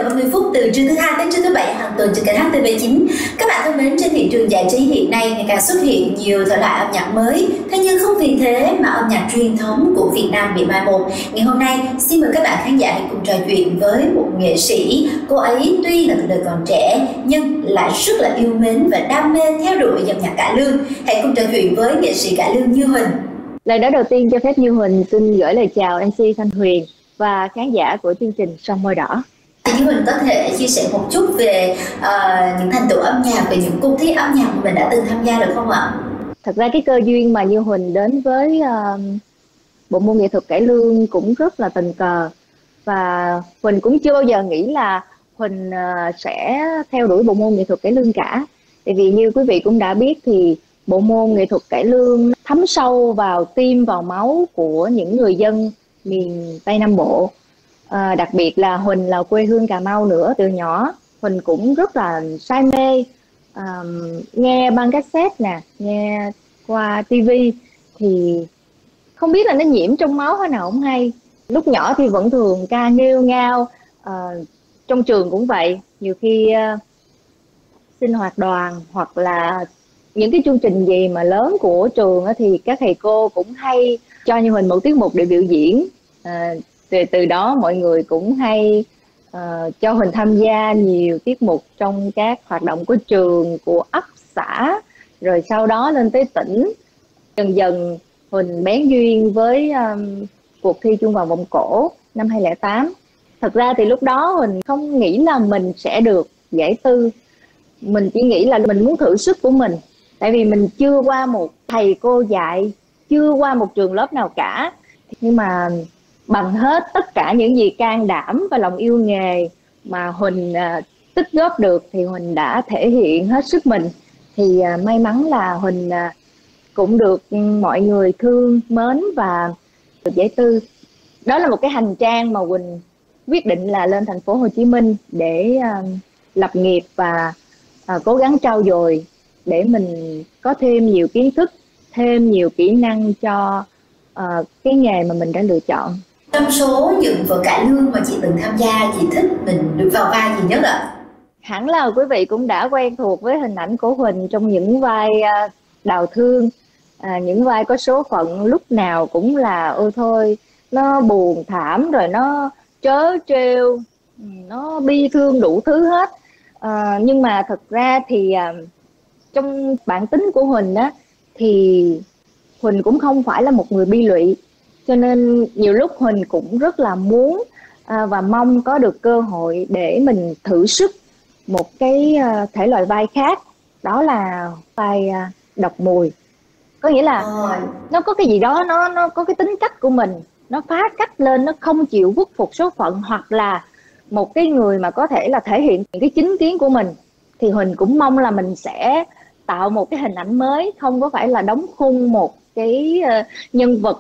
30 phút từ trưa thứ hai đến trưa thứ bảy hàng tuần trên kênh HTV9. Các bạn thân mến, trên thị trường giải trí hiện nay ngày càng xuất hiện nhiều thể loại âm nhạc mới. Thế nhưng không vì thế mà âm nhạc truyền thống của Việt Nam bị mai một. Ngày hôm nay, xin mời các bạn khán giả hãy cùng trò chuyện với một nghệ sĩ. Cô ấy tuy là tuổi còn trẻ nhưng lại rất là yêu mến và đam mê theo đuổi dòng nhạc cải lương. Hãy cùng trò chuyện với nghệ sĩ cải lương Như Huỳnh. Lời nói đầu tiên cho phép Như Huỳnh xin gửi lời chào MC Thanh Huyền và khán giả của chương trình Son Môi Đỏ. Như Huỳnh có thể chia sẻ một chút về những thành tựu âm nhạc, về những cuộc thi âm nhạc mà mình đã từng tham gia được không ạ? Thật ra cái cơ duyên mà Như Huỳnh đến với bộ môn nghệ thuật cải lương cũng rất là tình cờ. Và Huỳnh cũng chưa bao giờ nghĩ là Huỳnh sẽ theo đuổi bộ môn nghệ thuật cải lương cả. Tại vì như quý vị cũng đã biết thì bộ môn nghệ thuật cải lương thấm sâu vào tim, vào máu của những người dân miền Tây Nam Bộ. Đặc biệt là Huỳnh là quê hương Cà Mau nữa. Từ nhỏ Huỳnh cũng rất là say mê nghe băng cassette nè, nghe qua tivi, thì không biết là nó nhiễm trong máu thế nào không hay. Lúc nhỏ thì vẫn thường ca nghêu ngao, trong trường cũng vậy. Nhiều khi sinh hoạt đoàn hoặc là những cái chương trình gì mà lớn của trường thì các thầy cô cũng hay cho Như Huỳnh một tiết mục để biểu diễn. Từ đó mọi người cũng hay cho Huỳnh tham gia nhiều tiết mục trong các hoạt động của trường, của ấp, xã, rồi sau đó lên tới tỉnh. Dần dần Huỳnh bén duyên với cuộc thi Chuông Vàng Vọng Cổ năm 2008. Thật ra thì lúc đó Huỳnh không nghĩ là mình sẽ được giải tư. Mình chỉ nghĩ là mình muốn thử sức của mình. Tại vì mình chưa qua một thầy cô dạy, chưa qua một trường lớp nào cả. Nhưng mà bằng hết tất cả những gì can đảm và lòng yêu nghề mà Huỳnh tích góp được thì Huỳnh đã thể hiện hết sức mình. Thì may mắn là Huỳnh cũng được mọi người thương mến và được giải tư. Đó là một cái hành trang mà Huỳnh quyết định là lên thành phố Hồ Chí Minh để lập nghiệp và cố gắng trau dồi để mình có thêm nhiều kiến thức, thêm nhiều kỹ năng cho cái nghề mà mình đã lựa chọn. Trong số những vở cải lương mà chị từng tham gia, chị thích mình được vào vai gì nhất ạ? Hẳn là quý vị cũng đã quen thuộc với hình ảnh của Huỳnh trong những vai đào thương, những vai có số phận lúc nào cũng là ôi thôi, nó buồn thảm, rồi nó trớ trêu, nó bi thương đủ thứ hết. Nhưng mà thật ra thì trong bản tính của Huỳnh á, thì Huỳnh cũng không phải là một người bi lụy. Cho nên nhiều lúc Huỳnh cũng rất là muốn và mong có được cơ hội để mình thử sức một cái thể loại vai khác. Đó là vai độc mùi. Có nghĩa là nó có cái gì đó, nó có cái tính cách của mình, nó phá cách lên, nó không chịu khuất phục số phận, hoặc là một cái người mà có thể là thể hiện những cái chính kiến của mình. Thì Huỳnh cũng mong là mình sẽ tạo một cái hình ảnh mới, không có phải là đóng khung một cái nhân vật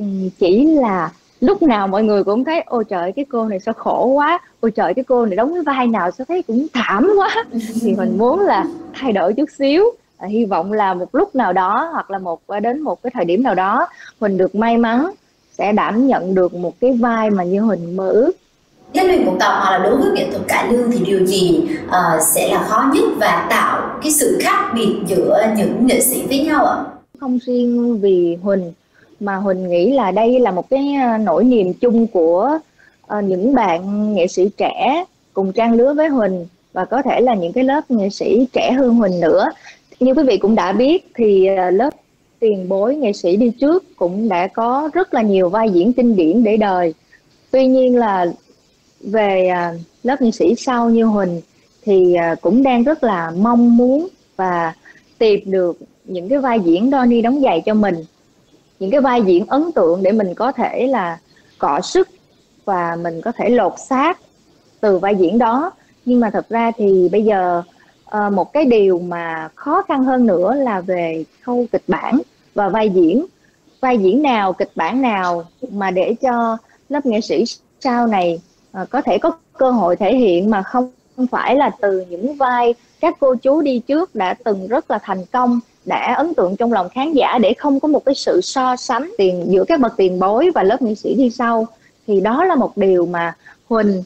chỉ là lúc nào mọi người cũng thấy ôi trời cái cô này sao khổ quá, ôi trời cái cô này đóng cái vai nào sao thấy cũng thảm quá. Thì mình muốn là thay đổi chút xíu. Hy vọng là một lúc nào đó hoặc là đến một cái thời điểm nào đó Huỳnh được may mắn sẽ đảm nhận được một cái vai mà như Huỳnh mơ ước. Cái Huyền cũng tò mò là đối với nghệ thuật cải lương thì điều gì sẽ là khó nhất và tạo cái sự khác biệt giữa những nghệ sĩ với nhau ạ? Không riêng vì Huỳnh mà Huỳnh nghĩ là đây là một cái nỗi niềm chung của những bạn nghệ sĩ trẻ cùng trang lứa với Huỳnh, và có thể là những cái lớp nghệ sĩ trẻ hơn Huỳnh nữa. Như quý vị cũng đã biết thì lớp tiền bối nghệ sĩ đi trước cũng đã có rất là nhiều vai diễn kinh điển để đời. Tuy nhiên là về lớp nghệ sĩ sau như Huỳnh thì cũng đang rất là mong muốn và tìm được những cái vai diễn đo ni đóng giày cho mình, những cái vai diễn ấn tượng để mình có thể là cọ sức và mình có thể lột xác từ vai diễn đó. Nhưng mà thật ra thì bây giờ một cái điều mà khó khăn hơn nữa là về khâu kịch bản và vai diễn. Vai diễn nào, kịch bản nào mà để cho lớp nghệ sĩ sau này có thể có cơ hội thể hiện mà không phải là từ những vai các cô chú đi trước đã từng rất là thành công, đã ấn tượng trong lòng khán giả, để không có một cái sự so sánh giữa các bậc tiền bối và lớp nghệ sĩ đi sau. Thì đó là một điều mà Huỳnh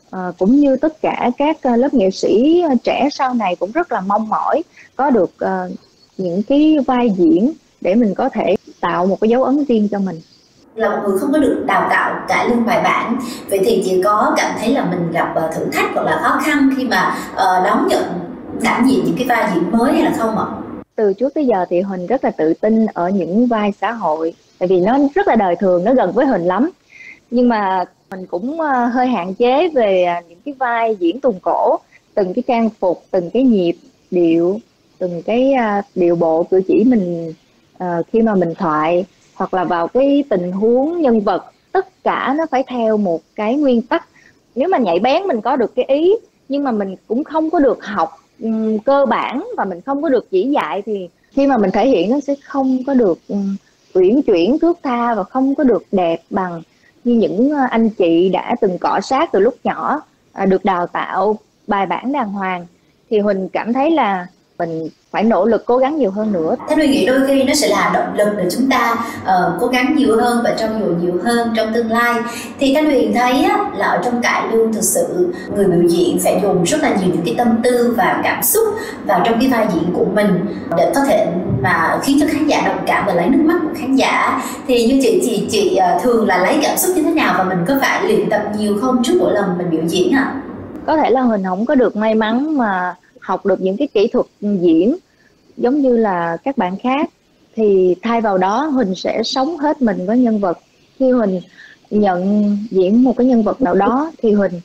cũng như tất cả các lớp nghệ sĩ trẻ sau này cũng rất là mong mỏi có được những cái vai diễn để mình có thể tạo một cái dấu ấn riêng cho mình. Là một người không có được đào tạo cải lương bài bản, vậy thì chị có cảm thấy là mình gặp thử thách hoặc là khó khăn khi mà đón nhận đảm nhiệm những cái vai diễn mới hay là không ạ? Từ trước tới giờ thì Huỳnh rất là tự tin ở những vai xã hội, tại vì nó rất là đời thường, nó gần với Huỳnh lắm. Nhưng mà mình cũng hơi hạn chế về những cái vai diễn tuồng cổ, từng cái trang phục, từng cái nhịp điệu, từng cái điệu bộ cử chỉ mình khi mà mình thoại, hoặc là vào cái tình huống nhân vật, tất cả nó phải theo một cái nguyên tắc. Nếu mà nhạy bén mình có được cái ý, nhưng mà mình cũng không có được học cơ bản và mình không có được chỉ dạy, thì khi mà mình thể hiện nó sẽ không có được uyển chuyển thướt tha và không có được đẹp bằng như những anh chị đã từng cọ sát từ lúc nhỏ, được đào tạo bài bản đàng hoàng. Thì Huỳnh cảm thấy là mình phải nỗ lực cố gắng nhiều hơn nữa. Thanh Huyền nghĩ đôi khi nó sẽ là động lực để chúng ta cố gắng nhiều hơn và trau dồi nhiều hơn trong tương lai. Thì Thanh Huyền thấy á, là ở trong cải lương thực sự người biểu diễn phải dùng rất là nhiều những cái tâm tư và cảm xúc vào trong cái vai diễn của mình để có thể mà khiến cho khán giả đồng cảm và lấy nước mắt của khán giả. Thì như chị thường là lấy cảm xúc như thế nào và mình có phải luyện tập nhiều không trước mỗi lần mình biểu diễn ạ? Có thể là Huỳnh không có được may mắn mà học được những cái kỹ thuật diễn giống như là các bạn khác, thì thay vào đó Huỳnh sẽ sống hết mình với nhân vật. Khi Huỳnh nhận diễn một cái nhân vật nào đó thì Huỳnh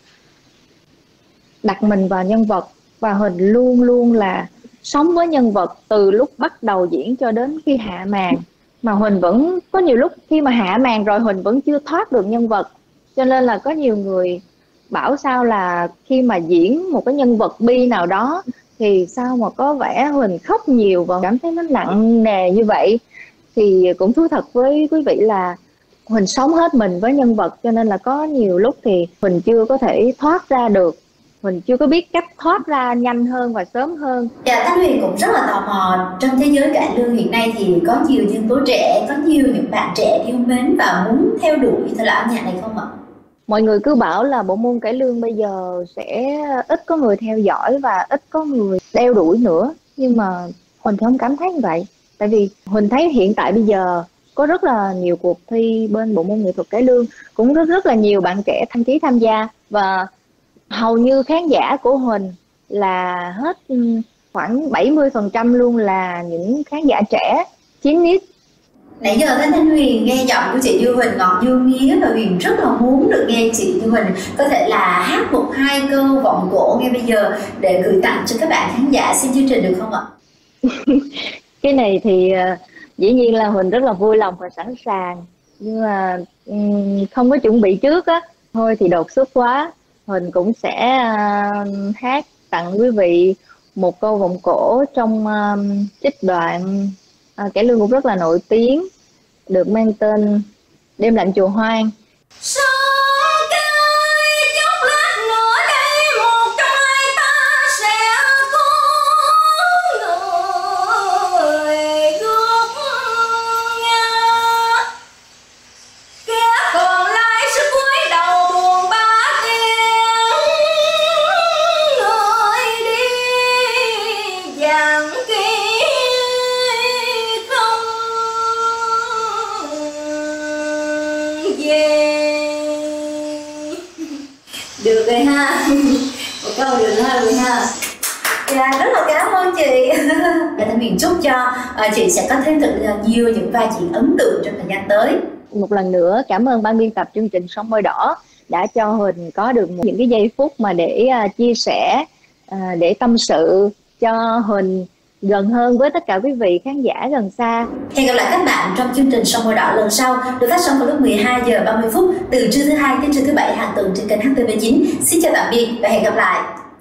đặt mình vào nhân vật, và Huỳnh luôn luôn là sống với nhân vật từ lúc bắt đầu diễn cho đến khi hạ màn. Mà Huỳnh vẫn có nhiều lúc khi mà hạ màn rồi Huỳnh vẫn chưa thoát được nhân vật, cho nên là có nhiều người bảo sao là khi mà diễn một cái nhân vật bi nào đó thì sao mà có vẻ Huỳnh khóc nhiều và cảm thấy nó nặng nề như vậy. Thì cũng thú thật với quý vị là Huỳnh sống hết mình với nhân vật, cho nên là có nhiều lúc thì Huỳnh chưa có thể thoát ra được, Huỳnh chưa có biết cách thoát ra nhanh hơn và sớm hơn. Dạ, Thanh Huyền cũng rất là tò mò, trong thế giới cải lương hiện nay thì có nhiều nhân tố trẻ, có nhiều những bạn trẻ yêu mến và muốn theo đuổi thể loại âm nhạc này không ạ? Mọi người cứ bảo là bộ môn cải lương bây giờ sẽ ít có người theo dõi và ít có người đeo đuổi nữa, nhưng mà Huỳnh không cảm thấy như vậy. Tại vì Huỳnh thấy hiện tại bây giờ có rất là nhiều cuộc thi bên bộ môn nghệ thuật cải lương, cũng rất là nhiều bạn trẻ đăng ký tham gia, và hầu như khán giả của Huỳnh là hết khoảng 70% luôn là những khán giả trẻ 9x. Nãy giờ Thanh Huyền nghe giọng của chị Như Huỳnh ngọt như mía, và Huyền rất là muốn được nghe chị Như Huỳnh có thể là hát một hai câu vọng cổ ngay bây giờ để gửi tặng cho các bạn khán giả xem chương trình được không ạ? Cái này thì dĩ nhiên là Huỳnh rất là vui lòng và sẵn sàng, nhưng mà không có chuẩn bị trước á, thôi thì đột xuất quá. Huỳnh cũng sẽ hát tặng quý vị một câu vọng cổ trong trích đoạn cải lương cũng rất là nổi tiếng, được mang tên Đêm lạnh chùa Hoang. Được rồi ha, một câu được rồi ha. Dạ, rất là cảm ơn chị. Thanh Huyền chúc cho chị sẽ có thêm thật là nhiều những vai diễn ấn tượng trong thời gian tới. Một lần nữa cảm ơn ban biên tập chương trình Sông Môi Đỏ đã cho Huỳnh có được những cái giây phút mà để chia sẻ, để tâm sự cho Huỳnh gần hơn với tất cả quý vị khán giả gần xa. Hẹn gặp lại các bạn trong chương trình Sông Môi Đỏ lần sau, được phát sóng vào lúc 12 giờ 30 phút từ trưa thứ Hai đến trưa thứ Bảy hàng tuần trên kênh HTV9. Xin chào tạm biệt và hẹn gặp lại.